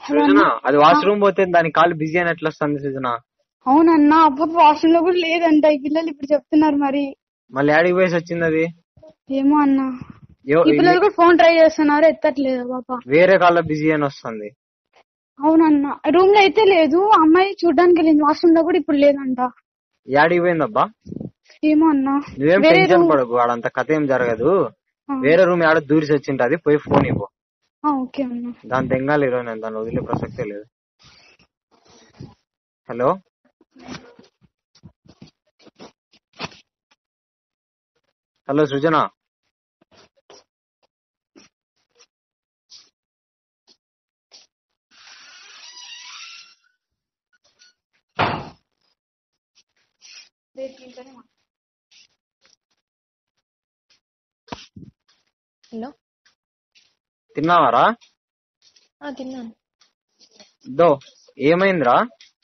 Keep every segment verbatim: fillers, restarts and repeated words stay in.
సృజన అది వాష్రూమ్ పోతే దాని కాల్ బిజీ అని ఎట్లా వస్తుంది సృజన? అవునన్నా అప్పుడు వాష్రూమ్ లో కూడా లేదంట. ఈ పిల్లలు ఇప్పుడు చెప్తున్నారు మరి. మళ్ళీ యాడికి పోయేసి వచ్చింది అది? ఏమో అన్నా, ఈ పిల్లలు కూడా ఫోన్ ట్రై చేస్తున్నారు, ఎత్తట్లేదు పాప. వేరే కాల్ బిజీ అని వస్తుంది. అవునన్నా, రూమ్ లో అయితే లేదు. అమ్మాయి చూడ్డానికి వెళ్ళింది, వాష్రూమ్ లో కూడా ఇప్పుడు లేదంట. యాడికి పోయిందబ్బా? ఏమో అన్నా. నువ్వేం టెన్షన్ పడకు, వాడంత కథ ఏం జరగదు. వేరే రూమ్ ఆడ దూరిసి వచ్చింటది, పోయి ఫోన్ ఇవ్వు. ఓకే అన్నా. దాని తెంగాలి ఈరోజు, నేను దాన్ని వదిలే ప్రసక్తే లేదు. హలో హలో సృజన, హలో తిన్నావారా? తిన్నాను. దో ఏమైందిరా?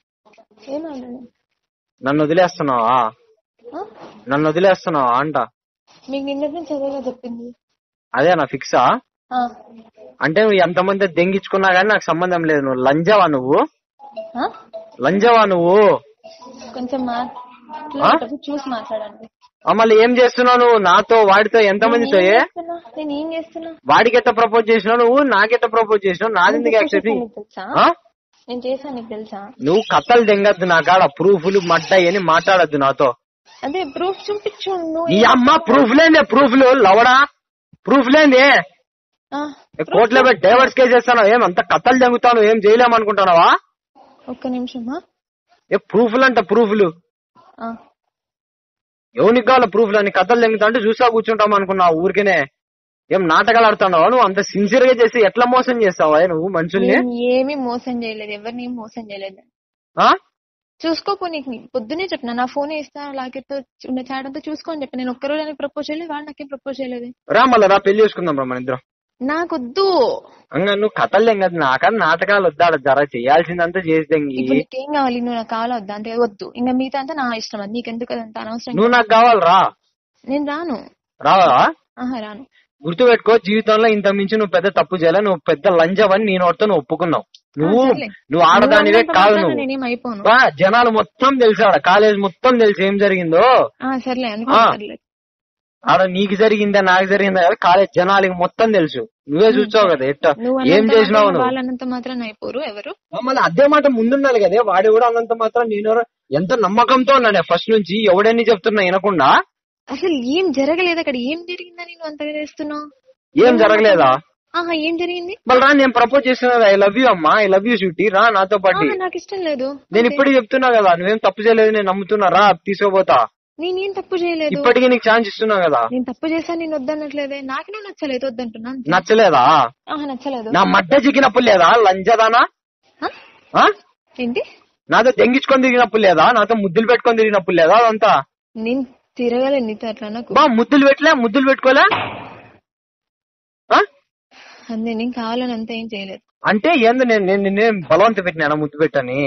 నన్ను వదిలేస్తున్నావా? నన్ను వదిలేస్తున్నావా అంట. మీకు నిన్నటి నుంచి అదేగా చెప్పింది. అదేనా ఫిక్సా? అంటే నువ్వు ఎంతమంది దెంగించుకున్నా గానీ నాకు సంబంధం లేదు. నువ్వు లంజవా? నువ్వు లంజవా? నువ్వు కొంచెం చూసి మాట్లాడండి. మళ్ళీ ఏం చేస్తున్నావు నువ్వు నాతో? వాడితో ఎంతమందితో? నేను ఏం చేస్తున్నా? వాడికి ఎట్లా ప్రపోజ్ చేసినావు నువ్వు? నాకెట్లా ప్రపోజ్ చేసినావు? నాది ఎందుకు యాక్సెప్ట్? నేను చేశాను, నీకు తెలుసా? నువ్వు కథలు దెంగద్దు, నా కాడ ప్రూఫ్లు మడ్డాయి అని మాట్లాడద్దు నాతో. అదే ప్రూఫ్ చూపించు. ఈ అమ్మ ప్రూఫ్ లేదే, ప్రూఫ్లు లవడా, ప్రూఫ్ లేదే. కోర్టులో పెట్టి డైవర్స్ కేసు చేస్తాను. ఏమంత కథలు దెంగుతాను, ఏం చేయలేమనుకుంటున్నావా? ఒక్క నిమిషమా. ఏ ప్రూఫ్లు అంట, ప్రూఫ్లు ఎవరికి కావాల? ప్రూఫ్లు అని కథలు దెంగుతా అంటే చూసా కూర్చుంటాం అనుకున్నావు ఊరికేనే. ఏం నాటకాలు ఆడుతున్నావా నువ్వు? అంత సిన్సియర్ గా చేసి ఎట్లా మోసం చేస్తావా నువ్వు మనుషుల్ని? ఏమి మోసం చేయలేదు, ఎవరిని మోసం చేయలేదు. చూసుకోపో, నీకు పొద్దునే చెప్పిన నా ఫోన్ ఇస్తా లాకెట్ ఉన్న చాట్ అంతా చూసుకోని చెప్పి. నేను ఒక్కరోజు అని ప్రపోజ్ చేయలేదు, వాడు నాకేం ప్రపోజ్ చేయలేదు. రా మళ్ళా రా, పెళ్లి చేసుకుందాం రా మన ఇద్దరం. నాకొద్దు. అంగా నువ్వు కథలు దెంగదు, నాకన్నా నాటకాలు వద్దా? జర చేయాల్సిందంతా చేసి దెంగి. నీకేం కావాలి? నువ్వు నాకు కావాలి వద్దా అంటే వద్దు. ఇంకా మిగతా అంతా నా ఇష్టం, అది నీకెందుకు అంత అనవసరం. నువ్వు నాకు కావాలరా? నేను రాను. రావా? ఆహా రాను. గుర్తు పెట్టుకో, జీవితంలో ఇంత మించి నువ్వు పెద్ద తప్పు చేయాలి. నువ్వు పెద్ద లంజవని నేను వాడితో నువ్వు ఒప్పుకున్నావు. నువ్వు నువ్వు ఆడదానివే కాదు. నువ్వు జనాలు మొత్తం తెలుసు, ఆడ కాలేజ్ మొత్తం తెలుసు ఏం జరిగిందో. ఆడ నీకు జరిగిందా నాకు జరిగిందా కదా, కాలేజ్ జనాలకి మొత్తం తెలుసు. నువ్వే చూసావు కదా ఎట్ట ఏం చేసినావు నువ్వు. వాళ్ళంత మాత్రం అయిపోరు ఎవరు. మళ్ళీ అదే మాట ముందుండాలి కదా. వాడు కూడా అన్నంత మాత్రం నేను ఎంత నమ్మకంతో ఉన్నాను ఫస్ట్ నుంచి. ఎవడని చెప్తున్నా వినకుండా. అసలు ఏం జరగలేదు అక్కడ. ఏం జరిగిందని నువ్వు అంతగా చేస్తున్నావు? ఏం జరగలేదా? ఆహా ఏం జరిగింది? మళ్ళీ రా, నేను ప్రపోజ్ చేస్తున్నా. ఐ లవ్ యూ అమ్మా, ఐ లవ్ యూ స్వీటీ, రా నాతో పాటు. నాకు ఇష్టం లేదు. నేను ఇప్పటికి చెప్తున్నా కదా, నువ్వేం తప్పు చేయలేదు, నేను నమ్ముతున్నా. రా తీసుకోపోతా. నేనేం తప్పు చేయలేదు. ఇప్పటికీ నీకు ఛాన్స్ ఇస్తున్నా కదా. నేను తప్పు చేశాను, నేను వద్దన్నట్లేదే. నాకు నువ్వు నచ్చలేదు, వద్దంటున్నా. నచ్చలేదా? నచ్చలేదు. నా మడ్డ జిగినప్పుడు లేదా లంజదానా? ఏంటి? నాతో దెంగించుకొని తిరిగినప్పుడు లేదా? నాతో ముద్దులు పెట్టుకొని తిరిగినప్పుడు లేదా? అదంతా నేను తిరగలేదు నీతో అట్లా. నాకు బా ముద్దులు పెట్టలే, ముద్దులు పెట్టుకోలే. అంతే, నేను కావాలని అంతా ఏం చేయలేదు. అంటే ఏంది? నేను నేనేం బలవంత పెట్టినా ముద్దు పెట్టని?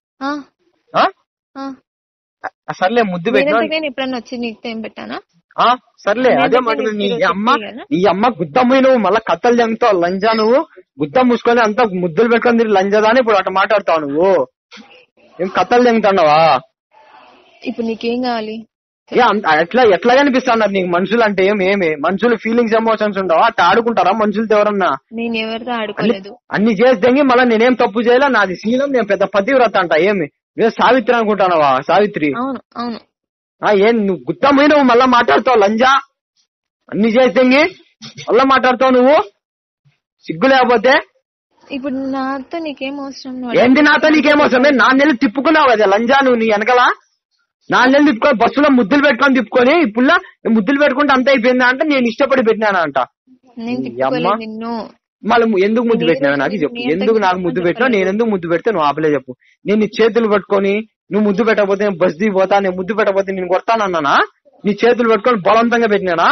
సర్లే ముద్దు పెట్టినా. నేను ఎప్పుడన్నా వచ్చి నీకు ఏం పెట్టానా? సర్లే అదే మాట. నీ అమ్మ నీ అమ్మ గుద్దమ్మ నువ్వు మళ్ళా కత్తలు జంగుతావు లంజా. నువ్వు గుద్ద మూసుకొని అంతా ముద్దులు పెట్టుకొని తిరిగి లంజదా అని ఇప్పుడు అట్లా మాట్లాడతావు నువ్వు. ఏం కత్తలు జంగుతున్నావా? ఇప్పుడు నీకేం కావాలి? ఎట్లా ఎట్లా కనిపిస్తున్నారు నీకు మనుషులు అంటే? ఏమి ఏమి మనుషులు ఫీలింగ్స్ ఎమోషన్స్ ఉండవా? అట్లా ఆడుకుంటారా మనుషులతో ఎవరన్నా? నేను ఎవరితో ఆడుకోలేదు. అన్ని చేసి మళ్ళీ నేనేం తప్పు చేయలే, నాది శీలం, నేను పెద్ద పతివ్రత అంట. ఏమి నేను సావిత్రి అనుకుంటానవా? సావిత్రి అవును అవును. ఏం నువ్వు గుత్తమ్మ నువ్వు మళ్ళా మాట్లాడుతావు లంజా? అన్ని చేసి మళ్ళా మాట్లాడుతావు నువ్వు, సిగ్గు లేకపోతే. ఇప్పుడు నాతో నీకేం అవసరం? ఏంటి నాతో నీకేం అవసరం? నా నెల్లి తిప్పుకున్నావు కదా లంజా నువ్వు. నీ వెనకాల నా నెల్లి తిప్పుకొని బస్సులో ముద్దులు పెట్టుకొని తిప్పుకొని ఇప్పుడు ముద్దులు పెట్టుకుంటే అంత అయిపోయిందా అంటే నేను ఇష్టపడి పెట్టినానా అంట. మళ్ళీ ఎందుకు ముద్దు పెట్టినావు నాకు చెప్పు. ఎందుకు నాకు ముద్దు పెట్టినావు? నేను ఎందుకు ముద్దు పెడితే నువ్వు ఆపలే చెప్పు. నేను నీ చేతులు పట్టుకొని నువ్వు ముద్దు పెట్టకపోతే నేను బస్ దిగిపోతా, నేను ముద్దు పెట్టకపోతే నేను కొడతానన్నానా? నీ చేతులు పట్టుకొని బలవంతంగా పెట్టినానా?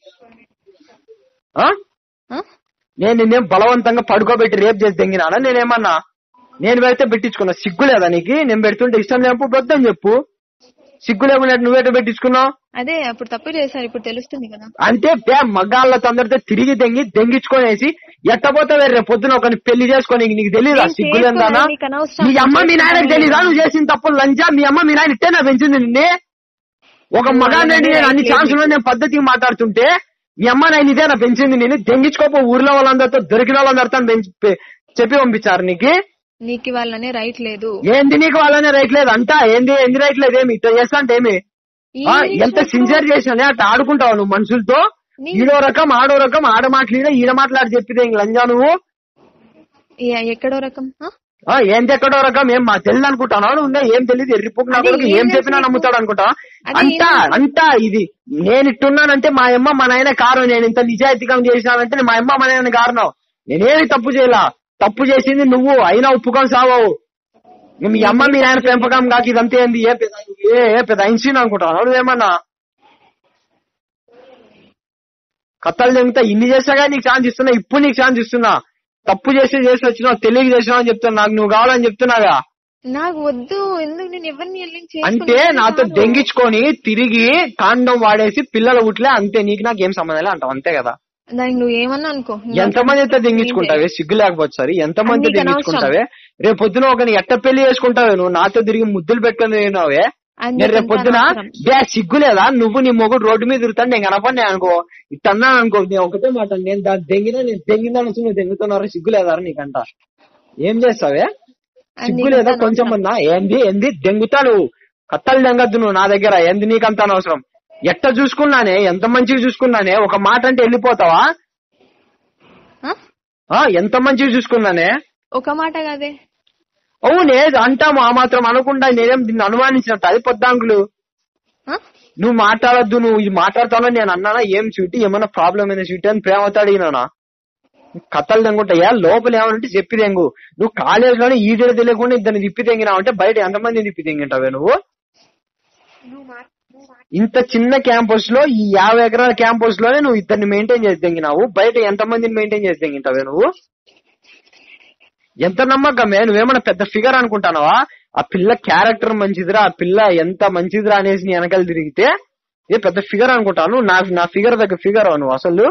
నేను నిన్నేం బలవంతంగా పడుకోబెట్టి రేపు చేసి తెంగినానా? నేనేమన్నా నేను పెడితే పెట్టించుకున్నా. సిగ్గు లేదా నీకు? నేను పెడుతుంటే ఇష్టం లేకపోతే వద్దని చెప్పు. సిగ్గు లేకుండా నువ్వేట పెట్టించుకున్నావు? అదే అప్పుడు తప్పు చేశారు, ఇప్పుడు తెలుస్తుంది కదా. అంటే మగాళ్ళతో అందరితో తిరిగి తెంగి దెంగించుకొనేసి ఎట్టపోతావే రేపు పొద్దున ఒక పెళ్లి చేసుకొని నీకు తెలియదా సిగ్గులేందానా? మీ అమ్మ మీ నాయనకు తెలీదా నువ్వు చేసిన తప్పులు లంచా? మీ అమ్మ మీ నాయన ఇట్టేనా పెంచింది నిన్నే? ఒక మగానండి నేను అన్ని ఛాన్సులు నేను పద్ధతిగా మాట్లాడుతుంటే మీ అమ్మ నాయన ఇదేనా పెంచింది? నేను దెంగించుకోపో ఊర్లో వాళ్ళందరితో దొరికిన వాళ్ళందరితో చెప్పి పంపించారు నీకు. నీకు వాళ్ళనే రైట్ లేదు. ఏంది నీకు వాళ్ళనే రైట్ లేదు అంట? ఏంది ఏంది రైట్ లేదు? ఏమి ఇట్లా చేస్తా అంటే ఏమి? ఎంత సిన్సియర్ చేసినా అట్లా ఆడుకుంటావు నువ్వు మనుషులతో. ఈడో రకం ఆడో రకం, ఆడ మాట్లాడ ఈడ మాట్లాడి చెప్పితే ఇంక లంజా నువ్వు. ఎక్కడో రకం ఏంటి ఎక్కడో రకం? ఏం మా తెలియదు అనుకుంటాను ఉందా? ఏం తెలియదు ఎర్రిపోకు నా కొడుకు ఏం చెప్పినా నమ్ముతాడు అనుకుంటా అంతా అంతా. ఇది నేను ఇట్టున్నానంటే మా అమ్మ మా నాయన కారణం. నేను ఇంత నిజాయితీగా చేసినానంటే మా అమ్మ మా నాయన కారణం. నేనేమి తప్పు చేయలా. తప్పు చేసింది నువ్వు, అయినా ఒప్పుకొని సావవు. మీ అమ్మ మీ నాయన పెంపకం కాక ఇదంతా ఏంది? ఏ పెద్ద ఏ పెద్ద ఐన్సీన్ అనుకుంటాను నువ్వేమన్నా? కథలు చెబుతా ఇన్ని చేసాగా నీకు ఛాన్స్ ఇస్తున్నా. ఇప్పుడు నీకు ఛాన్స్ ఇస్తున్నా. తప్పు చేసి చేసి వచ్చినావు, తెలియక చేసినావు అని చెప్తున్నా. నాకు నువ్వు కావాలని చెప్తున్నాగా. నాకు వద్దు. ఎందుకు నేను ఎవరిని అంటే నాతో దెంగించుకొని తిరిగి కాండం వాడేసి పిల్లల ఉట్లే అంతే. నీకు నాకు ఏం సంబంధం అంటావు అంతే కదా? దానికి నువ్వు ఏమన్నా అనుకో. ఎంతమంది అయితే దెంగించుకుంటావే? సిగ్గు లేకపోతే సరే ఎంతమంది దెంగించుకుంటావే? రేపు పొద్దున ఒక ఎట్ట పెళ్లి చేసుకుంటావే నువ్వు? నాతో తిరిగి ముద్దులు పెట్టుకుని తిరిగినావే. నేను రేపు పొద్దున బ్యా సిగ్గు లేదా? నువ్వు నీ మొగుడు రోడ్డు మీద తిరుగుతాను నేను కనపడి అనుకో ఇట్టన్నా అనుకో. నేను ఒకటే మాట, నేను దాన్ని దెంగినా నేను దెంగిందా నుంచి నువ్వు దెంగుతున్నారా? సిగ్గు లేదా నీకంట? ఏం చేస్తావే? సిగ్గు లేదా కొంచెం అన్నా? ఏంది ఏంది దెంగుతా నువ్వు? కత్తలు దెంగద్దు నువ్వు నా దగ్గర. ఏంది నీకంత అనవసరం? ఎట్ట చూసుకున్నానే, ఎంత మంచిగా చూసుకున్నానే. ఒక మాట అంటే వెళ్ళిపోతావా? ఎంత మంచిగా చూసుకున్నానే. ఒక మాట కాదే. అవునే అంటాము. ఆ మాత్రం అనకుండా నేనేం దీన్ని అనుమానించినట్టు అది పొద్దాంకులు. నువ్వు మాట్లాడద్దు, నువ్వు ఇది మాట్లాడతానో నేను అన్నానా? ఏం స్వీటీ ఏమన్నా ప్రాబ్లం అయినా స్వీటీ అని ప్రేమతో అడిగినానా? కథలు తెంగుంటాయా? లోపల ఏమనంటే చెప్పి తెంగు. నువ్వు కాలేజ్ లోనే ఈడ తెలియకుండా ఇద్దరిని తిప్పి తెంగినావు అంటే బయట ఎంతమంది తిప్పి తెంగింటావే నువ్వు? ఇంత చిన్న క్యాంపస్ లో, ఈ యాభై ఎకరాల క్యాంపస్ లోనే నువ్వు ఇద్దరిని మెయింటైన్ చేసి తెంగినావు. బయట ఎంత మందిని మెయింటైన్ చేసి తెంగింటావే నువ్వు? ఎంత నమ్మకమే? నువ్వేమన్నా పెద్ద ఫిగర్ అనుకుంటానవా? ఆ పిల్ల క్యారెక్టర్ మంచిదిరా, ఆ పిల్ల ఎంత మంచిదిరా అనేసి నీ వెనకాల తిరిగితే ఏ పెద్ద ఫిగర్ అనుకుంటాను. నా నా ఫిగర్ దగ్గర ఫిగర్ నువ్వు అసలు.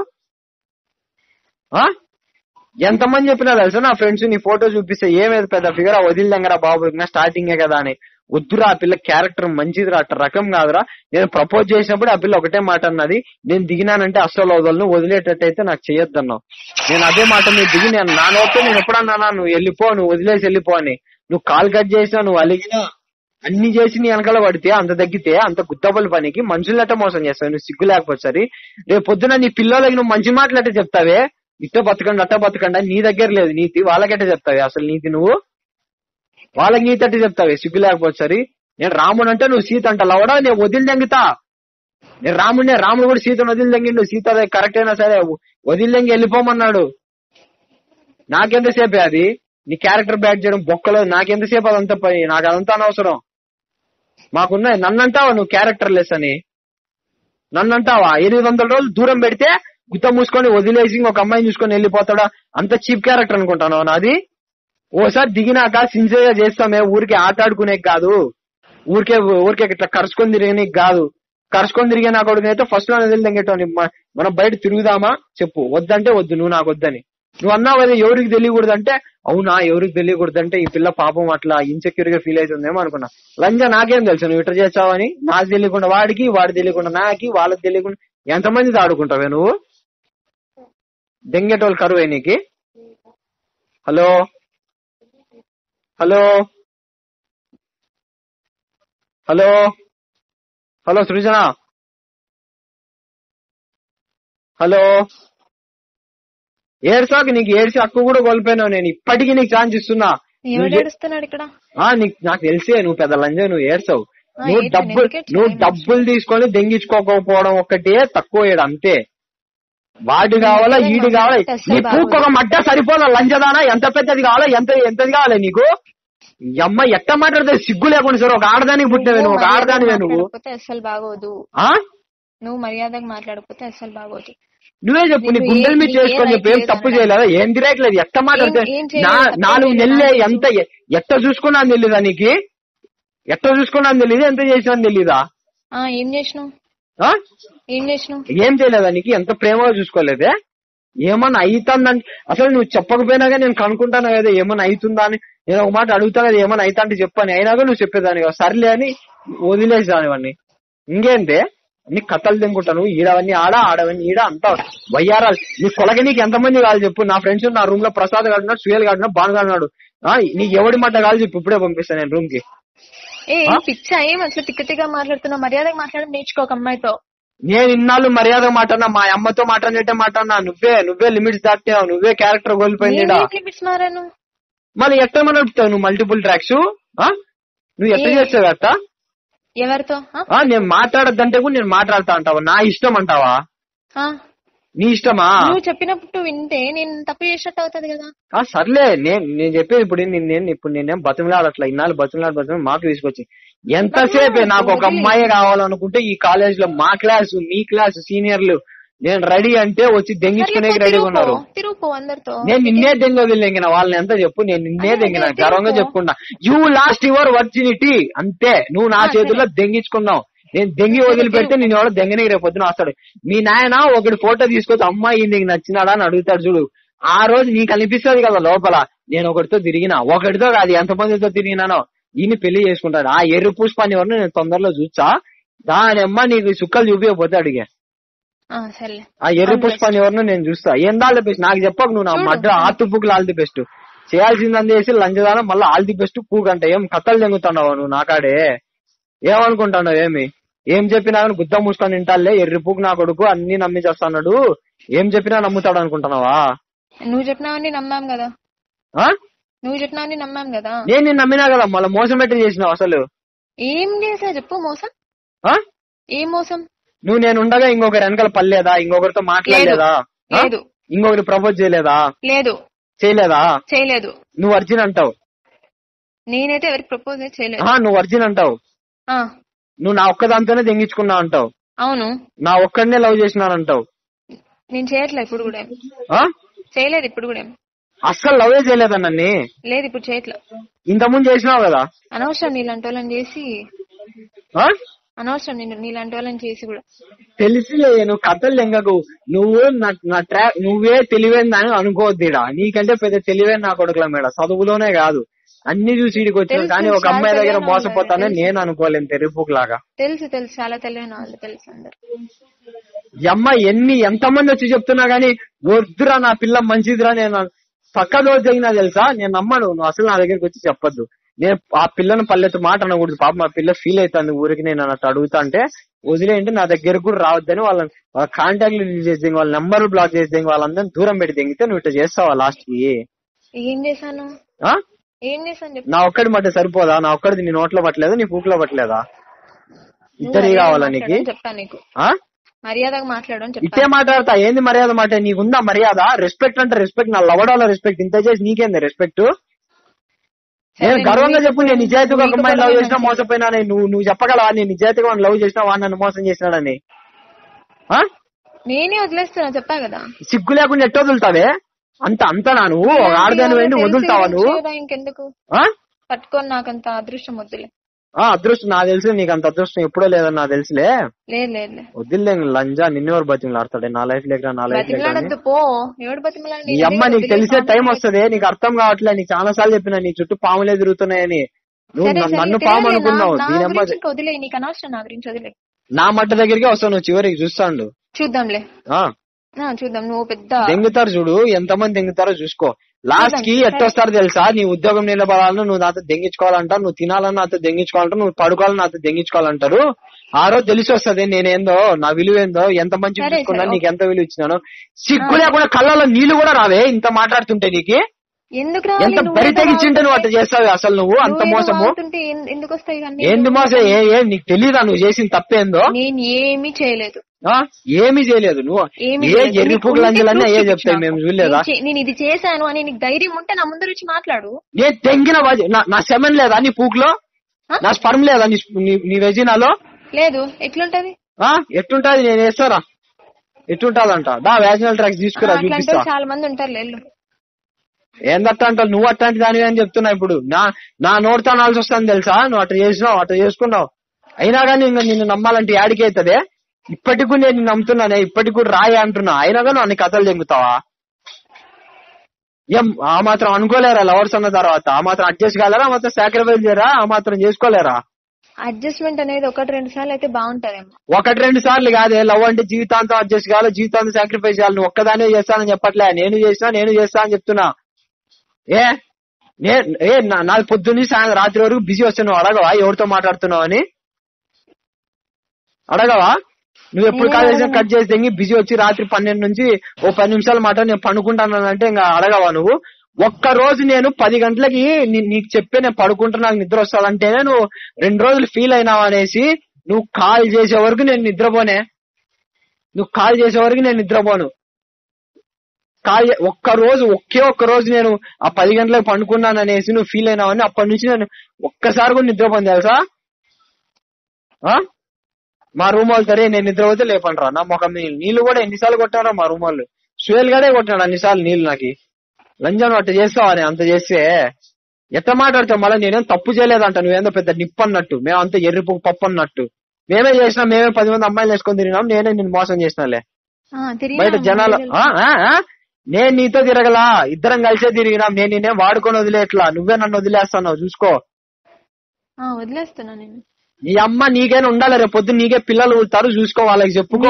ఎంతమంది చెప్పినా తెలుసా నా ఫ్రెండ్స్, నీ ఫోటో చూపిస్తే ఏమేది పెద్ద ఫిగర్ వదిలిదంగరా బాబు ఇంకా స్టార్టింగే కదా అని. వద్దురా ఆ పిల్ల క్యారెక్టర్ మంచిదిరా, అట్ట రకం కాదురా. నేను ప్రపోజ్ చేసినప్పుడు ఆ పిల్ల ఒకటే మాట అన్నది, నేను దిగినానంటే అస్సలు వదలను, వదిలేటట్టయితే నాకు చెయ్యొద్దన్నావు. నేను అదే మాట మీరు దిగి నేను నా నోట్లో నేను ఎప్పుడన్నా నువ్వు వెళ్ళిపో, నువ్వు వదిలేసి వెళ్ళిపో అని. నువ్వు కాల్ కట్ చేసినా, నువ్వు అలిగినా, అన్ని చేసి నీ వెనకాల పడితే, అంత తగ్గితే, అంత గుత్తబుల పనికి మనుషులట్ట మోసం చేస్తావు. నువ్వు సిగ్గు లేకపోతే సరి. రేపు పొద్దున నీ పిల్లలకి నువ్వు మంచి మాటలట్టే చెప్తావే, ఇట్ట బతకండి అట్ట బతకండి. నీ దగ్గర లేదు నీతి, వాళ్ళకట్టే చెప్తావే అసలు నీతి నువ్వు? వాళ్ళకి నీతి అట్టే చెప్తావే సిగ్గు లేకపోతే సరి. నేను రాముడు అంటే నువ్వు సీత అంట లవడా, నేను వదిలి దెంగితా. నేను రాముడినే, రాముడు కూడా సీతను వదిలి దెంగిండు. సీత కరెక్ట్ అయినా సరే వదిలి దెంగి వెళ్ళిపోమన్నాడు. నాకెంతసేపే అది నీ క్యారెక్టర్ బ్యాట్ చేయడం బొక్కలో? నాకెంతసేపు అదంతా పని? నాకు అదంతా అనవసరం. మాకున్నాయి. నన్నంటావా నువ్వు క్యారెక్టర్ లెస్ అని? నన్నంటావా? ఎనిమిది వందల రోజులు దూరం పెడితే గుత్త మూసుకొని వదిలేసి ఒక అమ్మాయిని చూసుకొని వెళ్ళిపోతాడా? అంత చీప్ క్యారెక్టర్ అనుకుంటాను నాది. ఓసారి దిగినాక సిన్సియర్ గా చేస్తామే, ఊరికే ఆట ఆడుకునే కాదు, ఊరికే ఊరికే ఇట్లా కరుచుకొని తిరిగేకి కాదు. కరుచుకొని తిరిగే నా కొడుకు అయితే ఫస్ట్ లో వదిలిదెంగేటోని. మనం బయట తిరుగుదామా చెప్పు? వద్దంటే వద్దు, నువ్వు నాకు వద్దని. నువ్వు అన్నావు కదా ఎవరికి తెలియకూడదు అంటే, అవునా ఎవరికి తెలియకూడదు అంటే ఈ పిల్ల పాపం అట్లా ఇన్సెక్యూర్ గా ఫీల్ అవుతుందేమో అనుకున్నా. లంజా నాకేం తెలుసు నువ్వు ఇట్లా చేస్తావని? నాకు తెలియకుండా వాడికి, వాడు తెలియకుండా నాకి, వాళ్ళకి తెలియకుండా ఎంతమంది ఆడుకుంటావే నువ్వు? దెంగేటోళ్ళు కరువే నీకి? Hello hello hello hello Srujana, hello. ఏడ్సాకు, నీకు ఏడ్చి హక్కు కూడా కోల్పోయినావు. నేను ఇప్పటికీ నీకు ఛాన్స్ ఇస్తున్నా. నాకు తెలిసే నువ్వు పెద్ద లంజా, నువ్వు ఏడ్సావు. నువ్వు డబ్బులు నువ్వు డబ్బులు తీసుకొని దెంగించుకోకపోవడం ఒక్కటే తక్కువ ఏడు అంతే. వాడు కావాలా ఈడు కావాలా? నీ పూకు ఒక మడ్డ సరిపోదా లంజదానా? ఎంత పెద్దది కావాలా? ఎంత ఎంతది కావాలి నీకు? అమ్మ ఎట్ట మాట్లాడితే సిగ్గు లేకుండా సార్. ఒక ఆడదానికి పుట్టినవే నువ్వు, ఒక ఆడదానివే నువ్వు. అసలు బాగోదు. నువ్వు మర్యాదగా మాట్లాడకపోతే అసలు బాగోదు. నువ్వే చెప్పు, నీ గుండెల మీద చేసుకొని చెప్పి ఏం తప్పు చేయలేదా? ఏం తిరగట్లేదు. ఎట్ట మాట్లాడితే నాలుగు నెలలే ఎంత ఎట్ట చూసుకున్నా తెలీదా నీకు? ఎట్ట చూసుకున్నా తెలీదు, ఎంత చేసినా తెలీదా? ఏం చేసినావు? ఏం చేసినావు? ఏం చేయలేదా నీకు? ఎంత ప్రేమగా చూసుకోలేదే? ఏమన్నా అవుతుందంటే అసలు నువ్వు చెప్పకపోయినా కానీ నేను కనుక్కుంటాను కదా ఏమన్నా అవుతుందా అని. నేను ఒక మాట అడుగుతా కదా ఏమన్నా అవుతా అంటే చెప్పని, అయినాగా నువ్వు చెప్పేదాన్ని కదా సర్లే అని వదిలేసానివన్నీ. ఇంకేంటే నీ కథలు తినుకుంటాను, ఈడవన్నీ ఆడ ఆడవన్నీ ఈడ అంతా వయ్యారాలు. నీ కొలగ నీకు ఎంతమంది కావాలి చెప్పు. నా ఫ్రెండ్స్ నా రూమ్ లో ప్రసాద్ గాడున్నాడు, సుయేల్ గాడున్నాడు, బాను గాడున్నాడు. నీకు ఎవడి మాట కావాలి చెప్పు, ఇప్పుడే పంపిస్తాను నేను రూమ్ కి. ఏ పిచ్చా ఏం అసలు తిక్క తిక్క మాట్లాడుతున్నావు? మర్యాదగా మాట్లాడడం నేర్చుకోక అమ్మాయితో. నేను ఇన్నాళ్ళు మర్యాద మాట్లాడినా, మా అమ్మతో మాట్లాడినట్టే మాట్లాడినా. నువ్వే నువ్వే లిమిట్స్ దాటావు, నువ్వే క్యారెక్టర్ కోల్పోయింది. లిమిట్స్ మారాను మళ్ళీ ఎట్లా మన నడుపుతావు నువ్వు మల్టిపుల్ ట్రాక్స్? నువ్వు ఎట్లా చేస్తావు అట్ట? ఎవరితో? నేను మాట్లాడద్దంటే కూడా నేను మాట్లాడతా అంటావా? నా ఇష్టం అంటావా? నీ ఇష్టమా? నువ్వు చెప్పినప్పుడు వింటే నేను తప్పు చేసినట్టు అవుతుంది కదా. సర్లే నేను నేను చెప్పేది ఇప్పుడు నేను ఇప్పుడు నేనేం బతిమలాడట్లా. ఇన్నాళ్ళు బతిమలాడు బతిమలాడు మాకు తీసుకొచ్చి ఎంతసేపే నాకు ఒక అమ్మాయి కావాలనుకుంటే ఈ కాలేజ్ లో మా క్లాసు మీ క్లాసు సీనియర్లు నేను రెడీ అంటే వచ్చి దెంగించుకునే రెడీగా ఉన్నారు. నేను నిన్నే దెంగ వదిలిన వాళ్ళని ఎంత చెప్పు, నేను నిన్నే దెంగిన గర్వంగా చెప్పుకున్నా. యూ లాస్ట్ యువర్ వర్జినిటీ అంతే. నువ్వు నా చేతుల్లో దెంగించుకున్నావు. నేను దెంగి వదిలిపెడితే నేను ఎవడో దెంగనికి రేపు పొద్దున వస్తాడు. మీ నాయన ఒకటి ఫోటో తీసుకొచ్చి అమ్మాయి నీకు నచ్చినాడా అని అడుగుతాడు చూడు. ఆ రోజు నీకు అనిపిస్తుంది కదా లోపల నేను ఒకటితో తిరిగినా, ఒకటితో కాదు ఎంతమందితో తిరిగినానో. ఈయన పెళ్లి చేసుకుంటాడు. ఆ ఎర్ర పుష్పాన్ని ఎవరిని నేను తొందరలో చూసా. దాని అమ్మ నీకు సుక్కలు చూపించకపోతే అడిగా. ఆ ఎర్ర పుష్పాన్ని ఎవరినో నేను చూస్తా. ఏం ఆల్ ది బెస్ట్ నాకు చెప్పకు నువ్వు. నా మధ్య ఆతుపుకులు ఆల్ ది బెస్ట్ చేయాల్సిందని చేసి లంచదానం మళ్ళీ ఆల్ ది బెస్ట్ పూకంట. ఏం కథలు తెంగుతున్నావు నువ్వు నాకాడే? ఏమనుకుంటున్నావు? ఏమి ఏం చెప్పినా కానీ గుద్ద మూసుకొని తింటాలే. ఎర్రిపుకు నా కొడుకు అన్ని నమ్మి చేస్తాడు. ఏం చెప్పినా నమ్ముతాడు అనుకుంటున్నావా? నువ్వు చెప్పినావని నమ్మాం కదా. నువ్వు చెప్పినావని నమ్మాం కదా. నేను నిన్ను నమ్మినా కదా. మళ్ళీ మోసం పెట్టి చేసినావు. అసలు ఏం చేసా చెప్పు? మోసం ఏం మోసం? నువ్వు నేను ఉండగా ఇంకొకరి వెనకాల పర్లేదా? ఇంకొకరితో మాట్లాడలేదా? లేదు. ఇంకొకరి ప్రపోజ్ చేయలేదా? లేదు. చేయలేదా? చేయలేదు. నువ్వు అర్జున్ అంటావు. నేనైతే ఎవరికి ప్రపోజ్ చేయలేదు. నువ్వు అర్జున్ అంటావు. నువ్వు నా ఒక్కదాంతోనే దెంగించుకున్నావు అంటావు. అవును. నా ఒక్కడనే లవ్ చేసినాను అంటావు. నేను చేయట్లేదు ఇప్పుడు కూడా. చేయలేదు ఇప్పుడు కూడా. అస్సలు లవ్ చేయలేదన్నీ. లేదు ఇప్పుడు చేయట్లేదు. ఇంతకుముందు చేసినావు కదా. అనవసరం నీలాంటి వాళ్ళని చేసి. అనవసరం నేను నీలాంటి వాళ్ళని చేసి కూడా. తెలిసిలే నువ్వు కథలు లెంగకు. నువ్వు నా ట్రా నువ్వే తెలివైందని అనుకోవద్దుడా. నీకంటే పెద్ద తెలివైన నా కొడుకుల మేడ. చదువులోనే కాదు అన్ని చూసి ఇడికి వచ్చిన కానీ ఒక అమ్మాయి దగ్గర మోసపోతానని నేను అనుకోలేను. తెరిపుకు లాగా తెలుసు తెలుసు చాలా తెలివైన వాళ్ళు తెలుసు అందరు. ఈ అమ్మాయి ఎన్ని ఎంతమంది వచ్చి చెప్తున్నా గానీ వద్దురా నా పిల్ల మంచిదిరా నేను పక్క రోజు జరిగినా తెలుసా నేను నమ్మను. నువ్వు అసలు నా దగ్గరికి వచ్చి చెప్పొద్దు. నేను ఆ పిల్లను పల్లెత్తు మాట అనకూడదు. పాప మా పిల్ల ఫీల్ అవుతుంది ఊరికి నేను అన్నట్టు అడుగుతా అంటే వదిలేంటే నా దగ్గరకు కూడా రావద్దని వాళ్ళ వాళ్ళ కాంటాక్ట్లు రిలీజ్ చేసి వాళ్ళ నెంబర్లు బ్లాక్ చేసి వాళ్ళందరినీ దూరం పెట్టి దిగితే నువ్వు ఇట్లా చేస్తావా లాస్ట్ కి? ఏం చేశాను? ఏం చేశాను? నా ఒక్కడి మాట సరిపోదా? నా ఒక్కడిది నీ నోట్లో పట్టలేదు నీ పూకులో పట్టలేదా? ఇద్దరి కావాలా నీకు? మర్యాదగా మాట్లాడడం ఇట్టే మాట్లాడతా. ఏంది మర్యాద మాట? నీకుందా మర్యాద? రెస్పెక్ట్ అంటే రెస్పెక్ట్. నా లవడాలో రెస్పెక్ట్. ఇంత చేసి నీకేంది రెస్పెక్ట్? నేను గర్వంగా చెప్పు నేను నిజాయితీగా ఒక అమ్మాయిని లవ్ చేసినా మోసపోయినా నువ్వు నువ్వు చెప్పగలవా? నేను నిజాయితీగా వాడిని లవ్ చేసినా వాడు నన్ను మోసం చేసినాడని? నేనే వదిలేస్తున్నా చెప్పా కదా. సిగ్గు లేకుండా ఎట్ట వదులుతావే? అంత అంతనా నువ్వు? ఆడదాని వెండి వదులుతావా నువ్వు? ఇంకెందుకు పట్టుకొని నాకంత అదృష్టం వద్దులే. అదృష్టం నాకు తెలుసు. నీకు అంత అదృష్టం ఎప్పుడో లేదని నాకు తెలుసులే. వద్దులే లంజా నిన్నెవరు బతిమలాడతాడే? నా లైఫ్ లేక నా లైఫ్ ఈ అమ్మ నీకు తెలిసే టైం వస్తుంది. నీకు అర్థం కావట్లే. నీకు చాలా సార్లు చెప్పినా నీ చుట్టూ పాములే తిరుగుతున్నాయని. నువ్వు నన్ను పాము అనుకున్నావు. దీని అమ్మ నా మట్ట దగ్గరికి వస్తావు నువ్వు చివరికి చూస్తాడు. చూద్దాంలే చూద్దాం. నువ్వు పెద్ద దెంగుతారు చూడు. ఎంతమంది దెంగుతారో చూసుకో. లాస్ట్ కి ఎట్టొస్తారు తెలుసా? నీ ఉద్యోగం నిలబడాలని నువ్వు నాతో దెంగించుకోవాలంటారు. నువ్వు తినాలని నాతో దెంగించుకోవాలంటారు. నువ్వు పడుకోవాలని నాతో దెంగించుకోవాలంటారు. ఆ రోజు తెలిసి వస్తుంది నేనేందో నా విలువ ఏందో ఎంత మంచి చూసుకున్నా నీకు ఎంత విలువ ఇచ్చినాను. సిగ్గు లేకుండా కళ్ళలో నీళ్లు కూడా రావే ఇంత మాట్లాడుతుంటే. నీకు ఎంత బరి తెగించింటే నువ్వు అట్లా చేస్తావు అసలు నువ్వు అంత మోసము. ఏంది మోసం? ఏ నీకు తెలీదా నువ్వు చేసిన తప్పేందో? నేను ఏమీ చేయలేదు. ఏమీ చేయలేదు. నువ్వు ఏ ఎర్రి పూకులు అంజలన్నీ అయ్యే చెప్తాయి. మేము చూడలేదా? నేను ఇది చేశాను అని నీకు ధైర్యం ఉంటే నా ముందు వచ్చి మాట్లాడు. ఏ తెంగిన నా సెమెన్ లేదా నీ పూకులో? నా స్పర్మ్ లేదా నీ వెజినాలో? లేదు. ఎట్లుంటది? ఎట్లుంటది? నేను వేస్తారా ఎట్లుంటదంట. దా వ్యాజినల్ ట్రాక్స్ తీసుకురా చూపిస్తా. చాలా మంది ఉంటారు లేళ్ళు. ఏందట్ట అంటావు? నువ్వు అట్లాంటి దానివి అని చెప్తున్నా. ఇప్పుడు నా నా నోటితో అనాల్సి వస్తుంది తెలుసా? నువ్వు అట్లా చేసినావు అట్లా చేసుకున్నావు. అయినా కానీ ఇంకా నిన్ను నమ్మాలంటే యాడికి అవుతుంది? ఇప్పటికి కూడా నేను నమ్ముతున్నానే, ఇప్పటికి కూడా రాయి అంటున్నా, అయినా కానీ అన్ని కథలు చెంగుతావా? ఏం ఆ మాత్రం అనుకోలేరా లవర్స్ అన్న తర్వాత? ఆ మాత్రం అడ్జస్ట్ కాలేరా? ఆ మాత్రం సాక్రిఫైస్ చేయరా? ఆ మాత్రం చేసుకోలేరా? అడ్జస్ట్మెంట్ అనేది ఒకటి రెండు సార్లు అయితే బాగుంటదేమో. ఒకటి రెండు సార్లు కాదే, లవ్ అంటే జీవితాంతం అడ్జస్ట్ కావాలి, జీవితాంతం సాక్రిఫైస్ చేయాలి. నువ్వు ఒక్కదానే చేస్తానని చెప్పట్లే, నేను చేసినా నేను చేస్తా అని చెప్తున్నా. ఏ ఏ నాది పొద్దున్నీ సాయంత్రం రాత్రి వరకు బిజీ వస్తే నువ్వు అడగవా ఎవరితో మాట్లాడుతున్నావు అని? అడగవా? నువ్వు ఎప్పుడు కాల్ చేసినా కట్ చేసి బిజీ వచ్చి రాత్రి పన్నెండు నుంచి ఓ పది నిమిషాలు మాట నేను పడుకుంటానంటే ఇంకా అడగవా నువ్వు? ఒక్క రోజు నేను పది గంటలకి నీకు చెప్పే నేను పడుకుంటా నాకు నిద్ర వస్తుందంటేనే నువ్వు రెండు రోజులు ఫీల్ అయినావు అనేసి నువ్వు కాల్ చేసే వరకు నేను నిద్రపోనే. నువ్వు కాల్ చేసే వరకు నేను నిద్రపోను. కాల్ ఒక్క రోజు ఒకే ఒక్క రోజు నేను ఆ పది గంటలకు పండుకున్నాను అనేసి నువ్వు ఫీల్ అయినావని అప్పటి నుంచి నేను ఒక్కసారి కూడా నిద్రపోను తెలుసా? మా రూమ్ వాళ్ళు సరే నేను నిద్రపోతే లేపండ్రా నా ముఖం నీళ్ళు కూడా ఎన్నిసార్లు కొట్టారా మా రూమ్ వాళ్ళు? సుయేల్ గడే కొట్టాడు అన్నిసార్లు నీళ్ళు. నాకు లంజాను అట్ట చేస్తావా? అని అంత చేస్తే ఎట్ట మాట్లాడతావు? మళ్ళీ నేనేం తప్పు చేయలేదంట, నువ్వేందో పెద్ద నిప్పు అన్నట్టు, మేము అంత ఎర్రిపు పప్పు అన్నట్టు. మేమే చేసినా, మేమే పది మంది అమ్మాయిలు వేసుకొని తిరిగినాం, నేనే నేను మోసం చేసినాలే బయట జనాలు. నేను నీతో తిరగలా, ఇద్దరం కలిసే తిరిగినాం. నేను నేనే వాడుకొని వదిలేట్లా, నువ్వే నన్ను వదిలేస్తున్నావు చూసుకో. వదిలేస్తున్నా నేను. నీ అమ్మ నీకైనా ఉండాలి, రేపు పొద్దు నీకే పిల్లలు పుడతారు చూసుకో, వాళ్ళకి చెప్పుకో.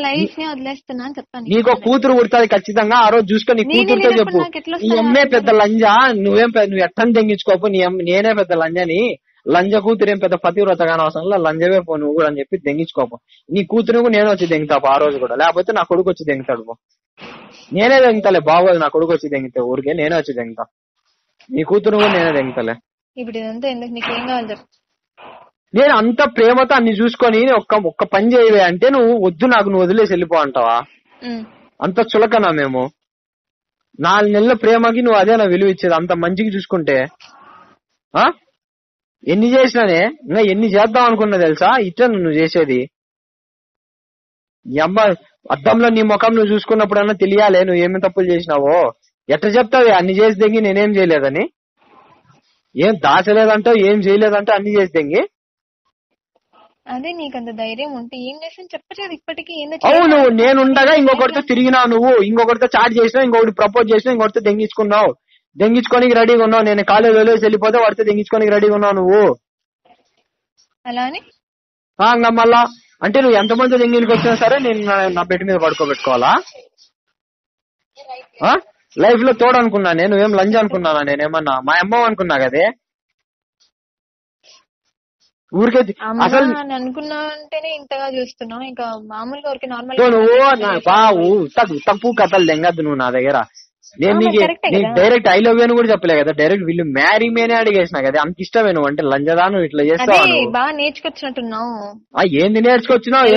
నీకో కూతురు పుడతాది ఖచ్చితంగా, ఆ రోజు చూసుకో. నీ కూతురుతో చెప్పు, నీ అమ్మే పెద్ద లంజా, నువ్వేం నువ్వు ఎట్టని తెంగించుకోపు, నీ నేనే పెద్ద లంజని. లంజ కూతురు ఏం పెద్ద పతివ్రత కాని అవసరం లేదు, లంజవే పో నువ్వు కూడా అని చెప్పి దెంగించుకోపో. నీ కూతురు నేను వచ్చి దెంగుతాపు ఆ రోజు కూడా, లేకపోతే నా కొడుకు వచ్చి దెంగుతాడు పో. నేనే దెంగుతాలే, బాగోదు నా కొడుకు వచ్చి దెంగితే, ఊరికే నేనే వచ్చి దెంగుతా. నీ కూతురు కూడా నేనే దెంగుతాలే. ఇప్పుడు ఇదంతా ఎందుకు, నీకేం కావాలి చెప్పు? నేను అంత ప్రేమతో అన్ని చూసుకొని ఒక్క ఒక్క పని చేయవే అంటే నువ్వు వద్దు నాకు, నువ్వు వదిలేసి వెళ్ళిపో అంటావా? అంత చులకనా మేము? నాలుగు నెలల ప్రేమకి నువ్వు అదే నా విలువ ఇచ్చేది? అంత మంచిగా చూసుకుంటే ఆ ఎన్ని చేసినానే, ఇంకా ఎన్ని చేద్దాం అనుకున్నా తెలుసా? ఇట్లా నువ్వు చేసేది. ఈ అమ్మ అద్దంలో నీ ముఖం నువ్వు చూసుకున్నప్పుడన్నా తెలియాలే నువ్వు ఏమి తప్పులు చేసినావో. ఎట్లా చెప్తావు అన్ని చేసి దెంగి నేనేం చేయలేదని? ఏం దాచలేదంటావు, ఏం చేయలేదంటే అన్ని చేసి దెంగి. అదే నీకంత ధైర్యం ఉంటే ఏం చేసాను చెప్పలేదు ఇప్పటికీ. అవును, నేనుండగా ఇంకొకరితో తిరిగినావు నువ్వు, ఇంకొకరితో చాట్ చేసినావు, ఇంకొకటి ప్రపోజ్ చేసినావు, ఇంకొకరితో దెంగించుకున్నావు, దెంగించుకోనికి రెడీగా ఉన్నావు. నేను కాలేజ్ వదిలేసి వెళ్ళిపోతే వాడితో దెంగించుకోనికి రెడీగా ఉన్నావు నువ్వు. అలా అని మళ్ళా అంటే నువ్వు ఎంతమంది దెంగిలికి వచ్చినా సరే నేను నా బెడ్ మీద పడుకోబెట్టుకోవాలా? లైఫ్ లో తోడు అనుకున్నా నేను, నువ్వేం లంచ్ అనుకున్నానా? నేనేమన్నా మా అమ్మ అనుకున్నా కదే. ఊరికే అసలు అనుకున్నా అంటేనే ఇంతగా చూస్తున్నావు, ఇంకా మామూలుగా ఊరికే నార్మల్ నువ్వు తప్పు కథలు దెంగద్దు నువ్వు నా దగ్గర. నేను నీకు డైరెక్ట్ ఐ లవ్ యూ అని కూడా చెప్పలే కదా, డైరెక్ట్ వీళ్ళు మ్యారీ మేనే అడిగేసిన కదా. అంత ఇష్టమే నువ్వు అంటే లంజదా, నువ్వు ఇట్లా చేస్తావు. బాగా నేర్చుకొచ్చినట్టున్నావు. ఏంది నేర్చుకొచ్చినావు?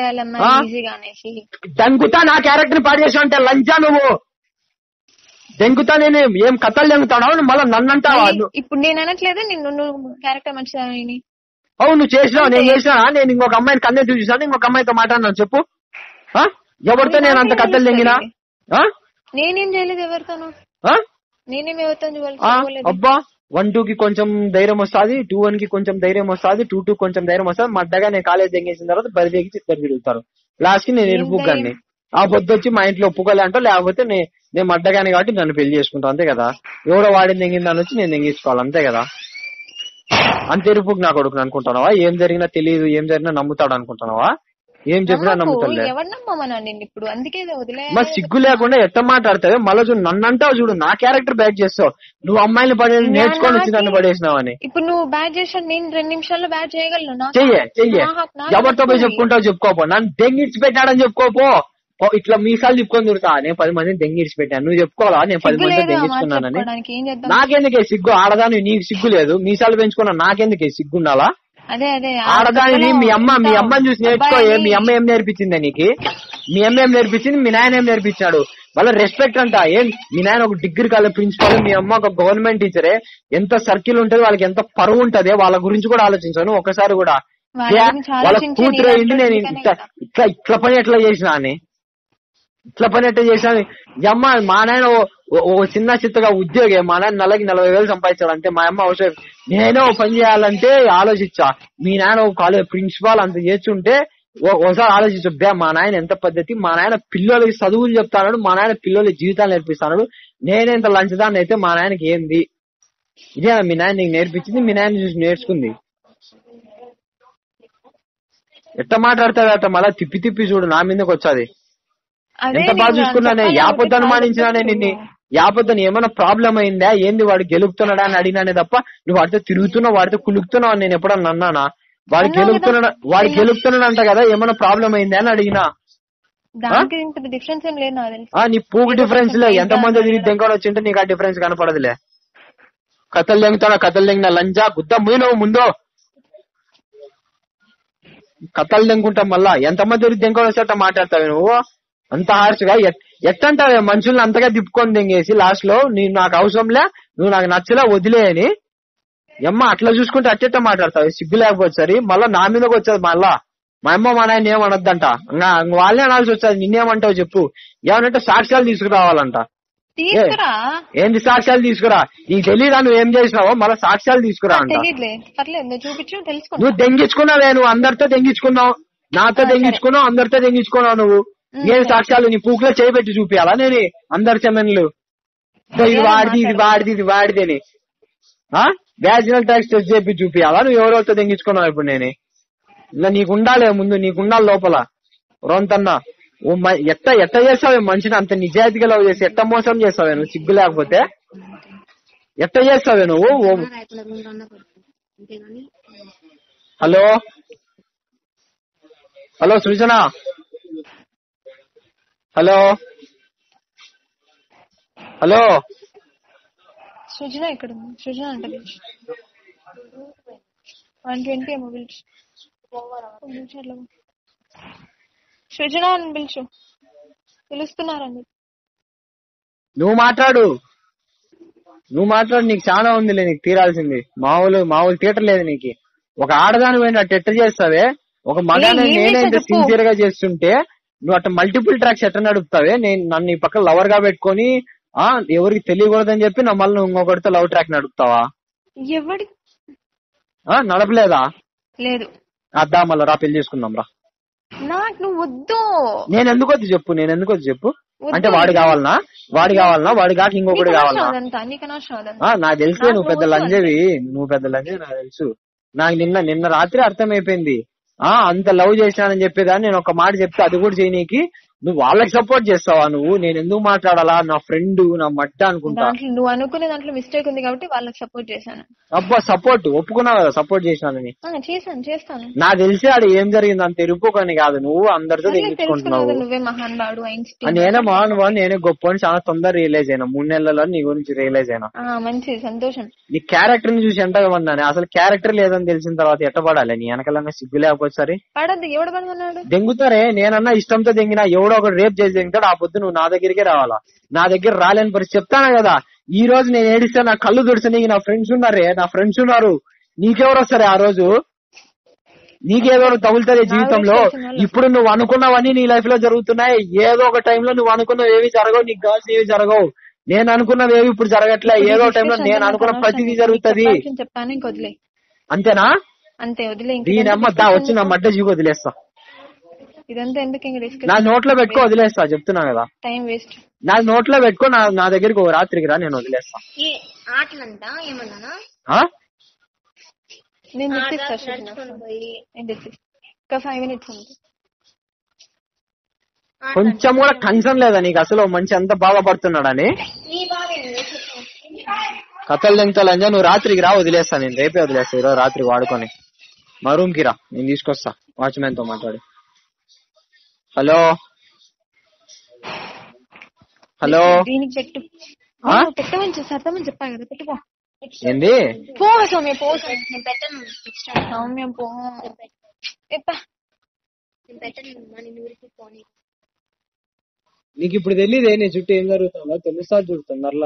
దెంగుతా నా క్యారెక్టర్ పాడేసావు అంటే లంజా నువ్వు. దెంగుతా నేను ఏం కథలు దెంగుతావు మళ్ళీ నన్ను అంటావా? ఇప్పుడు నేను అనట్లేదు నిన్ను, నువ్వు క్యారెక్టర్ మంచిదని. అవును నువ్వు చేసినావు, నేను చేసినా. నేను ఇంకొక అమ్మాయిని కన్నే చూసాను, ఇంకొక అమ్మాయితో మాట్లాడినాను చెప్పు. ఎవరితో నేను అంత కథలు దెంగినా? నేనేం చేయలేదు ఎవరితోనూ. నేనేం ఎవరితో? అబ్బా వన్ టూ కి కొంచెం ధైర్యం వస్తుంది, టూ వన్ కి కొంచెం ధైర్యం వస్తుంది, టూ టూ కొంచెం ధైర్యం వస్తుంది. మడ్డగా నేను కాలేజ్ దెంగేసిన తర్వాత బరిదేకి చిత్తరు తిరుగుతారు. లాస్ట్ కి నేను ఇరుపుగాన్ని ఆ పొద్దు వచ్చి మా ఇంట్లో ఒప్పుకోలే అంటో, లేకపోతే నేను మడ్డగాని కాబట్టి నన్ను పెళ్లి చేసుకుంటాను అంతే కదా. ఎవడో వాడిని దెంగిన దాని వచ్చి నేను దెంగించుకోవాలి అంతే కదా. అంతే ఇరుపుకు నా కొడుకు అనుకుంటున్నావా? ఏం జరిగినా తెలియదు, ఏం జరిగినా నమ్ముతాడు అనుకుంటున్నావా? ఏం చెప్పినా నమ్ముతాడులే. మరి సిగ్గు లేకుండా ఎట్ట మాట్లాడతావే? మళ్ళీ చూడు నన్ను అంటావు, చూడు నా క్యారెక్టర్ బ్యాక్ చేస్తావు. నువ్వు అమ్మాయిని పడే నేర్చుకొని వచ్చి నన్ను పడేసినావని. ఇప్పుడు నువ్వు బ్యాక్ చేసాను, నేను రెండు నిమిషాల్లో బ్యాక్ చేయగలను. చెయ్యే చెయ్యే ఎవరితో పోయి చెప్పుకుంటావు చెప్పుకోపో. నన్ను దెంగిడ్చి పెట్టాడని చెప్పుకోపో. ఇట్లా మీసాలు చెప్పుకొని తిరుగుతా, నేను పది మందిని దెంగిడ్చి పెట్టాను, నువ్వు చెప్పుకోవాలా నేను పది మంది దెంగించుకున్నానని? నాకెందుకే సిగ్గు? ఆడదాని నీకు సిగ్గు లేదు, మీసాలు పెంచుకున్నా నాకెందుకే సిగ్గు ఉండాలా? ఆడదాని మీ అమ్మ మీ అమ్మని చూసి నేర్చుకో. మీ అమ్మ ఏం నేర్పించిందే నీకు? మీ అమ్మ ఏం నేర్పించింది? మీ నాయన ఏం నేర్పించాడు? వాళ్ళ రెస్పెక్ట్ అంట. ఏం మీ నాయన ఒక డిగ్రీ కాలేజ్ ప్రిన్సిపాల్, మీ అమ్మ ఒక గవర్నమెంట్ టీచరే. ఎంత సర్కిల్ ఉంటది వాళ్ళకి, ఎంత పరువు ఉంటది, వాళ్ళ గురించి కూడా ఆలోచించాను ఒకసారి కూడా. వాళ్ళ కూతురు అయింది నేను ఇట్లా ఇట్లా ఇట్లా పని ఎట్లా చేసినా అని, ఇట్లా పని ఎట్లా చేసినా. అమ్మ మా నాయన ఓ చిన్న చిత్తగా ఉద్యోగి, మా నాయన నెలకి నలభై వేలు సంపాదించాడు అంతే. మా అమ్మ అవసరం నేనే ఓ పని చేయాలంటే ఆలోచించా. మీ నాయన ఒక కాలేజ్ ప్రిన్సిపాల్ అంత చేస్తుంటే ఒకసారి ఆలోచించు, బే మా నాయన ఎంత పద్ధతి, మా నాయన పిల్లలకి చదువులు చెప్తాడు, మా నాయన పిల్లలకి జీవితాలు నేర్పిస్తాడు, నేనే ఇంత లంచదాన్ని అయితే మా నాయనకి ఏంది? ఇదే మీ నాయన నీకు నేర్పించింది, మీ నాయన చూసి నేర్చుకుంది. ఎట్ట మాట్లాడతాడట మళ్ళా తిప్పి తిప్పి చూడు నా మీదకి వచ్చాది. ఎంత బాగా చూసుకున్నానే, యాపొద్దు అనుమానించినానే నిన్ను, యాపొద్దని ఏమైనా ప్రాబ్లం అయిందా ఏంది, వాడు గెలుపుతున్నాడా అని అడిగినానే తప్ప నువ్వు వాడితో తిరుగుతున్నావు, వాడితో కులుకుతున్నావు అని నేను ఎప్పుడన్నా అన్నానా? వాడు గెలుపుతున్నాడు, వాడు గెలుపుతున్నాడు అంట కదా, ఏమైనా ప్రాబ్లం అయిందా అని అడిగినా. నీ పూకు డిఫరెన్స్ లే, ఎంత మంది తిరిగి దెంకొని వచ్చింటే నీకు ఆ డిఫరెన్స్ కనపడదులే. కథలు దెంగుతాడా, కథలు దెంగిన లంజా గుద్ద మూయనవు ముందు కథలు దెంగుంటాం. మళ్ళా ఎంతమంది తిరిగి దెంకొని వచ్చేట మాట్లాడతావు నువ్వు అంత హార్ష్ గా. ఎట్టంటావే మనుషుల్ని అంతగా తిప్పుకొని దెంగేసి లాస్ట్ లో నీ నాకు అవసరంలే, నువ్వు నాకు నచ్చలే వదిలే అని. అమ్మ అట్లా చూసుకుంటే అట్టెట్ట మాట్లాడతావు, సిగ్గు లేకపోతే సరి. మళ్ళా నా మీదకి వచ్చేది మళ్ళా మా అమ్మ మా నాయన ఏమనొద్దంట, వాళ్ళే అనాల్సి వచ్చేది. నిన్నేమంటావు చెప్పు? ఏమనంటే సాక్ష్యాలు తీసుకురావాలంట. ఏంది సాక్ష్యాలు తీసుకురా? నీకు తెలియదా నువ్వు ఏం చేసినావో, మళ్ళీ సాక్ష్యాలు తీసుకురా అంట. నువ్వు దెంగించుకున్నావే, నువ్వు అందరితో దెంగించుకున్నావు, నాతో దెంగించుకున్నావు, అందరితో దెంగించుకున్నావు. నువ్వు ఏం సాక్ష్యాలు? నీ పూకులో చేయబెట్టి చూపియాలా నేను అందరి చెమెన్లు? ఇది వాడిది ఇది వాడిది ఇది వాడిది అని వ్యాజినల్ ట్యాక్స్ టెస్ట్ చేపి చూపియాలా? నువ్వు ఎవరెవరితో దెంగించుకున్నావు ఇప్పుడు నేను? ఇలా నీకు ఉండాలి ముందు, నీకు ఉండాలి లోపల రొంతన్నా. ఎట్ట ఎట్ట చేస్తావే మనిషిని అంత నిజాయితీగా లవ్ చేసి ఎట్ట మోసం చేస్తావే నువ్వు? సిగ్గు లేకపోతే ఎట్ట చేస్తావే నువ్వు? Hello hello Srujana, hello hello Srujana ఇక్కడ ఉంది. సృజన అంటే వన్ ట్వంటీ ఏమో పిలుచు. సృజన అని పిలుచు, పిలుస్తున్నారని. నువ్వు మాట్లాడు, నువ్వు మాట్లాడు. నీకు చాలా ఉందిలే నీకు తీరాల్సింది. మామూలు మామూలు థియేటర్ లేదు నీకు. ఒక ఆడదాని పోయిన అట్ట ఎట్ట చేస్తావే? ఒక మగానే నేనే ఇంత సిన్సియర్ గా చేస్తుంటే నువ్వు అట్ట మల్టిపుల్ ట్రాక్స్ ఎట్ట నడుపుతావే? నేను నన్ను ఈ పక్క లవర్ గా పెట్టుకొని ఆ ఎవరికి తెలియకూడదని చెప్పి నా మళ్ళీ ఇంకొకటితో లవ్ ట్రాక్ నడుపుతావా? ఎవడి నడపలేదా? లేదు. అద్దా మళ్ళీ రా పెళ్లి చేసుకుందాం రా. నాకు నువ్వు వద్దు. నేను ఎందుకు వద్దు చెప్పు, నేను ఎందుకు వద్దు చెప్పు? అంటే వాడు కావాలనా, వాడి కావాలనా, వాడి కాక ఇంకొకటి కావాలనా? నాకు తెలుసు నువ్వు పెద్ద లంజవి, నువ్వు పెద్ద లంజవి నాకు తెలుసు. నాకు నిన్న నిన్న రాత్రి అర్థమైపోయింది. ఆ అంత లవ్ చేసినానని చెప్పేదాన్ని నేను ఒక మాట చెప్తే అది కూడా చేయనీకి నువ్వు వాళ్ళకి సపోర్ట్ చేస్తావా? నువ్వు నేను ఎందుకు మాట్లాడాలా, నా ఫ్రెండ్ నా మట్ట అనుకుంటా. నువ్వు అనుకునే దాంట్లో మిస్టేక్ ఉంది కాబట్టి వాళ్ళకి సపోర్ట్ చేశాను. అబ్బా సపోర్ట్ ఒప్పుకున్నావు కదా సపోర్ట్ చేసినానని? చేశాను, చేస్తాను. నాకు తెలిసి ఆడ ఏం జరిగింది అంత తెలుపుకొని కాదు, నువ్వు అందరితో తెలుసుకుంటున్నావు. నువ్వే మహానుభావుడు, నేనే మహానుభావుడు, నేనే గొప్ప అని చాలా తొందరగా రియలైజ్ అయినా. మూడు నెలల్లో నీ గురించి రియలైజ్ అయినా. మంచి సంతోషం. నీ క్యారెక్టర్ ని చూసి ఎంత ఉన్నాను, అసలు క్యారెక్టర్ లేదని తెలిసిన తర్వాత ఎట్ట పడాలి? నీ వెనకాల సిగ్గు లేకపోతే సరే పడద్దు. ఎవడు పడుతున్నాడు? దెంగుతారే, నేనన్నా ఇష్టంతో దెంగినా ఎవడో ఒకటి రేప్ చేసి దెంగుతాడు. ఆ పొద్దు నువ్వు నా దగ్గరికే రావాలా, నా దగ్గర రాలేని పరిస్థితి. చెప్తాను కదా ఈ రోజు నేను ఏడిస్తే నా కళ్ళు తుడిస్తే నీకు నా ఫ్రెండ్స్ ఉన్నారే, నా ఫ్రెండ్స్ ఉన్నారు. నీకెవరు వస్తారే ఆ రోజు? నీకేదో తగులుతుంది జీవితంలో. ఇప్పుడు నువ్వు అనుకున్నవన్నీ నీ లైఫ్ లో జరుగుతున్నాయి. ఏదో ఒక టైంలో నువ్వు అనుకున్నవి ఏవి జరగవు, నీకు కావాల్సిన ఏవి జరగవు. నేను అనుకున్నవి ఏవి ఇప్పుడు జరగట్లే. ఏదో టైంలో నేను అనుకున్న ప్రతిదీ జరుగుతుంది. అంతేనా? అంతే, వదిలే. దీనమ్మ దా వచ్చి నా మడ్డ జీవి వదిలేస్తా. ఇదంతా ఎందుకు? నా నోట్లో పెట్టుకో వదిలేస్తా, చెప్తున్నా కదా. Time waste. నా నోట్లో పెట్టుకో, నా నా దగ్గరికి ఒక రాత్రికి రా, నేను వదిలేస్తా. కొంచెం కూడా టెన్షన్ లేదా నీకు అసలు? మంచి అంత బాధపడుతున్నాడని కథలు తెంగుతాలని నువ్వు రాత్రికి రా, వదిలేస్తా. నేను రేపే వదిలేస్తా, ఈరోజు రాత్రి వాడుకొని మా రూమ్ కి రా, నేను తీసుకొస్తా వాచ్మెన్ తో మాట్లాడి. హలో హలో దీనికి పెట్టు, పెట్టమని సర్దమని చెప్పా కదా, పెట్టుకో. ఏంది? పో సౌమ్య, పో సౌమ్య, పో. నీకు ఇప్పుడు తెలియదే నీ చుట్టూ ఏం జరుగుతుందో? తెలుస్తా చూడుతుందర్లా.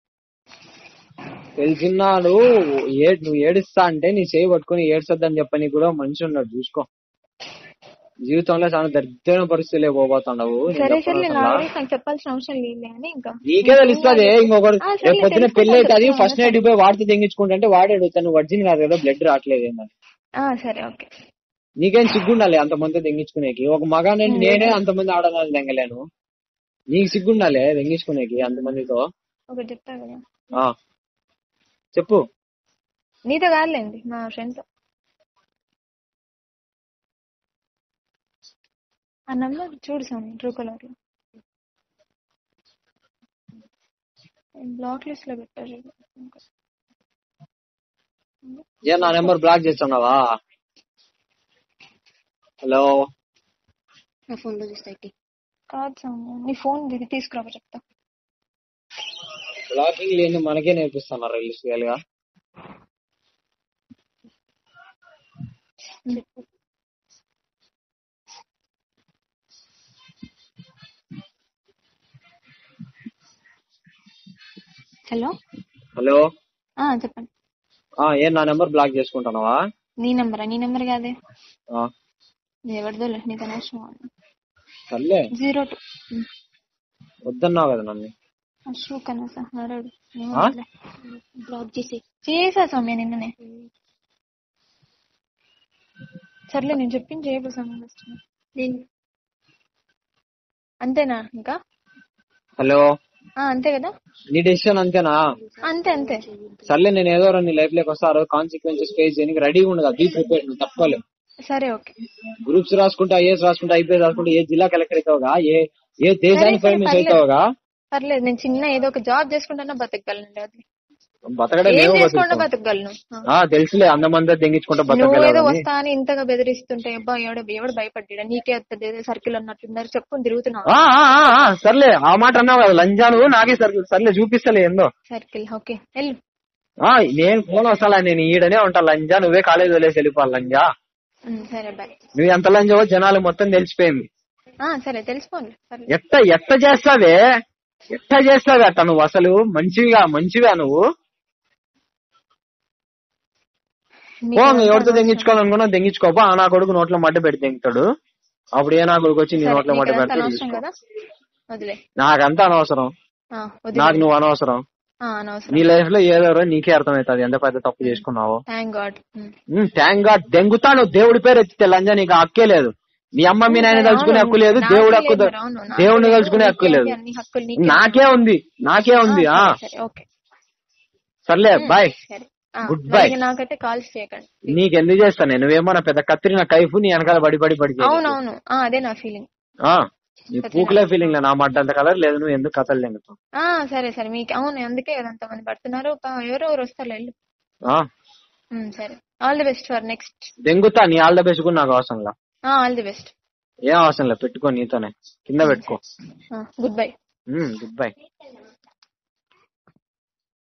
తెలిసినాడు ఏ నువ్వు ఏడుస్తా అంటే నీ చేయి పట్టుకుని ఏడ్చొద్దని చెప్పని కూడా మనిషి ఉన్నాడు, చూసుకో. జీవితంలో చాలా దరిద్రమైన పరిస్థితులే పోబోతున్నావు. చెప్పాల్సిన అవసరం లేదు, ఇంకా నీకే తెలుస్తుంది. ఇంకొకటి రేపు పొద్దున పెళ్లి అవుతుంది, ఫస్ట్ నైట్ పోయి వాడితో తెంగించుకుంటే వాడాడు తను వర్జిన్ కాదు కదా, బ్లడ్ రావట్లేదు. సరే ఓకే. నీకేం సిగ్గుండాలి అంతమంది దెంగించుకునేకి? ఒక మగానండి నేనే అంతమంది ఆడవాళ్ళని దెంగలేను, నీకు సిగ్గుండాలి దెంగించుకునేకి అంతమందితో? ఒకటి చెప్తా కదా, ఆ చెప్పు. నీతో కాదులేండి మా ఫ్రెండ్స్. ఆ నంబర్ చూడు స్వామి ట్రూ కలర్ లో బ్లాక్ లిస్ట్ లో పెట్టారు. ఏ నా నెంబర్ బ్లాక్ చేస్తున్నావా? హలో నా ఫోన్ లో చూస్తే కాదు స్వామి, నీ ఫోన్ దిగి తీసుకురా చెప్తా. బ్లాకింగ్ లేని మనకే నేర్పిస్తున్నారు రియల్ గా. హలో హలో చెప్పండి. ఏ నా నెంబర్ బ్లాక్ చేసుకుంటున్నావా? నీ నెంబరా? నీ నెంబర్ కాదే, ఆ, ఎవరిదో నీకు అనవసరం. సర్లే జీరో టూ వద్దన్నావు కదా నన్ను. అశోక్ అన్న సార్ అడాడు ఆ? బ్లాక్ చేసి చేసా సౌమ్య నిన్ననే. సర్లే నేను చెప్పింది చేయబో సౌమ్య. అంతేనా ఇంకా? హలో ఆ అంతే కదా, నీ డెసిషన్ అంతేనా? అంతే అంతే. సర్లే నేను ఏదో నీ లైఫ్ లోకి వస్తారు, కాన్సిక్వెన్సెస్ ఫేస్ చేయడానికి రెడీగా ఉండగా బీ ప్రిపేర్డ్, నువ్వు తప్పలేదు. సరే ఓకే. గ్రూప్స్ రాసుకుంటా, ఐఏఎస్ రాసుకుంటా, ఐపీఎస్ రాసుకుంటా, ఏ జిల్లా కలెక్టర్ అవుతావుగా, ఏ ఏ సరే దేశానికి సరే ఫేమస్ పర్లేదు అవుతావుగా. పర్లేదు, నేను చిన్న ఏదో ఒక జాబ్ చేసుకుంటానా బతకగలను. అది బతకడం ఏం ఏమో చేసుకుంటా బతుకుతావు. బతకగలను. ఆ తెలుసులే, అందమంతా దెంగించుకుంటా నువ్వేదో బతకగలవు. వస్తా అని ఇంతగా బెదిరిస్తుంటే అబ్బా ఎవడ ఎవడు భయపడ్డా, నీకే వస్తుంది సర్కిల్ అన్నట్టున్నారు చెప్పుకొని తిరుగుతున్నావు. ఆ, ఆ, ఆ, ఆ, సర్లే ఆ మాట అన్నావు కదా లంజాను, నాకే సర్కిల్. సర్లే చూపిస్తలే ఏందో సర్కిల్. ఓకే వెళ్ళు. ఆ నేను ఫోన్ వస్తా, నేను ఈడనే ఉంటా లంజా, నువ్వే కాలేజ్ వదిలేసి వెళ్ళిపోవాలి లంజా. ఉమ్, సరే బాయ్. నువ్వు ఎంత లంజావో జనాలు మొత్తం తెలిసిపోయింది. ఆ సరే తెలుసుకోండి. ఎట్ట ఎట్ట చేస్తావే, ఎట్ట చేస్తావే అట్ట నువ్వు? అసలు మంచివిగా మంచివా నువ్వు? ఎవరితో దెంగించుకోవాలనుకున్నా దెంగించుకోపో. ఆ నా కొడుకు నోట్లో మడ్డ పెట్టి దెంగుతాడు, అప్పుడు ఏ నా కొడుకు వచ్చి నీ నోట్లో మడ్డ పెడితే తీసుకో. నాకంతా అనవసరం, నాకు నువ్వు అనవసరం. నీ లైఫ్ లో ఏదో నీకే అర్థమవుతుంది ఎంత పెద్ద తప్పు చేసుకున్నావు. థ్యాంక్ గాడ్ దెంగుతా. నువ్వు దేవుడి పేరు ఎత్తితే లంజా నీకు హక్కే లేదు. నీ అమ్మ మీ నాయన తలుచుకునే హక్కు లేదు, దేవుడు హక్కు, దేవుడిని తలుచుకునే హక్కు లేదు. నాకే ఉంది, నాకే ఉంది. ఆ సర్లే బాయ్, గుడ్ బై. నాకైతే కాల్స్ చేయకండి. నీకెందుకు చేస్తాను నేను? నువ్వేమన్నా పెద్ద కత్తిరిన కైఫ్, నీ వెనకాల బడి బడి పడి. అవునవును అదే నా ఫీలింగ్. నీ పూకులే ఫీలింగ్ లే, నా మాట అంత కలర్ లేదు. నువ్వు ఎందుకు కథలు దెంగుతావు? సరే సరే మీకు అవును అందుకే అంత మంది పడుతున్నారు. ఎవరెవరు వస్తారు వెళ్ళు. సరే all the best for next. దెంగుతా, నీ ఆల్ ద బెస్ట్ కూడా నాకు అవసరం లా. All the best. ఏం అవసరం లేదు, పెట్టుకో నీతోనే, కింద పెట్టుకో. Good bye. Good by.